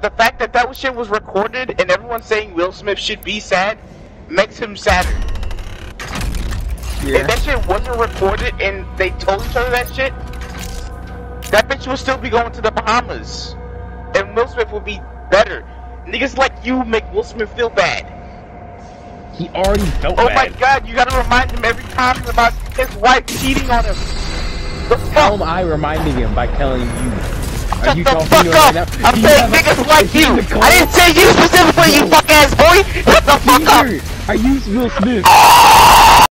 the fact that that shit was recorded and everyone saying Will Smith should be sad makes him sadder. Yeah. If that shit wasn't recorded and they told each other that shit, that bitch would still be going to the Bahamas. And Will Smith would be better. Niggas like you make Will Smith feel bad. He already felt Oh bad. my god, you gotta remind him every time about his wife cheating on him. The How fuck? am I reminding him by telling you? Are Shut you the talking fuck to him up! right now? I'm Do you saying have a- niggas like is he you! in the car? I didn't say you specifically, you fuck ass boy! Shut the fuck up! Peter, are you Will Smith?